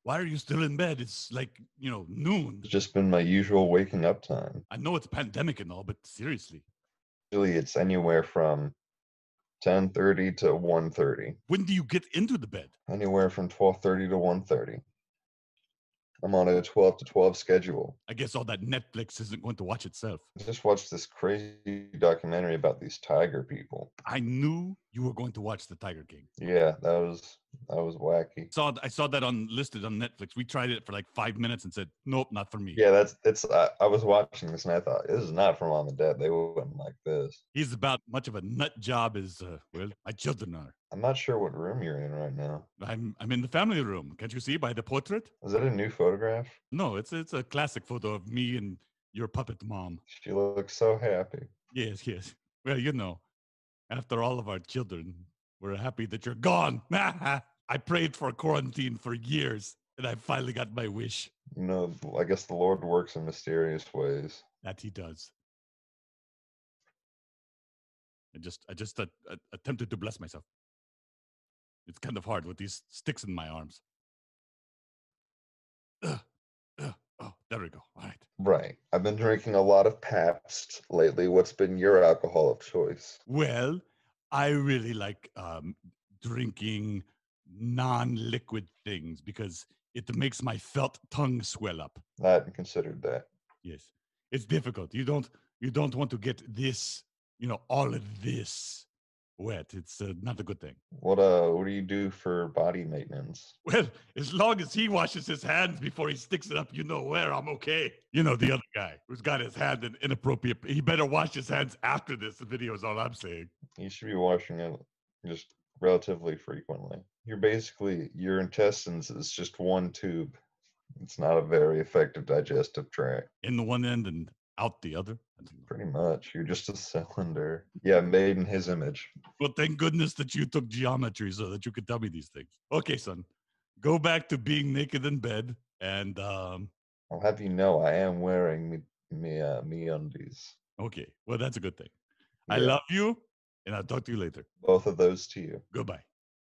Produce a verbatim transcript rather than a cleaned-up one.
Why are you still in bed? It's like, you know, noon. It's just been my usual waking up time. I know it's a pandemic and all, but seriously. Usually it's anywhere from ten thirty to one thirty. When do you get into the bed? Anywhere from twelve thirty to one thirty. I'm on a twelve to twelve schedule. I guess all that Netflix isn't going to watch itself. I just watched this crazy documentary about these tiger people. I knew you were going to watch The Tiger King. Yeah, that was that was wacky. Saw I saw that on listed on Netflix. We tried it for like five minutes and said, nope, not for me. Yeah, that's it's. I, I was watching this and I thought this is not for mom and dad. They wouldn't like this. He's about much of a nut job as uh, well my children are. I'm not sure what room you're in right now. I'm I'm in the family room. Can't you see by the portrait? Is it a new photograph? No, it's it's a classic photo of me and your puppet mom. She looks so happy. Yes, yes. Well, you know, after all of our children, we're happy that you're gone. I prayed for quarantine for years, and I finally got my wish. You know, I guess the Lord works in mysterious ways. That he does. I just, I just uh, uh, attempted to bless myself. It's kind of hard with these sticks in my arms. Ugh, ugh. Oh, there we go. All right. Right. I've been drinking a lot of Pabst lately. What's been your alcohol of choice? Well, I really like um, drinking non-liquid things because it makes my felt tongue swell up. I hadn't considered that. Yes, it's difficult. You don't, you don't want to get this, you know, all of this wet. It's uh, not a good thing. What uh, what do you do for body maintenance? Well, as long as he washes his hands before he sticks it up, you know where, I'm okay. You know, the other guy who's got his hand in inappropriate, he better wash his hands after this video is all I'm saying. You should be washing it just relatively frequently. You're basically, your intestines is just one tube. It's not a very effective digestive tract. In the one end and out the other. Pretty much. You're just a cylinder. Yeah, made in his image. Well, thank goodness that you took geometry so that you could tell me these things. Okay, son. Go back to being naked in bed and um I'll have you know I am wearing me me uh, me undies. okay. Well, that's a good thing. I Yeah. love you, and I'll talk to you later. Both of those to you. Goodbye.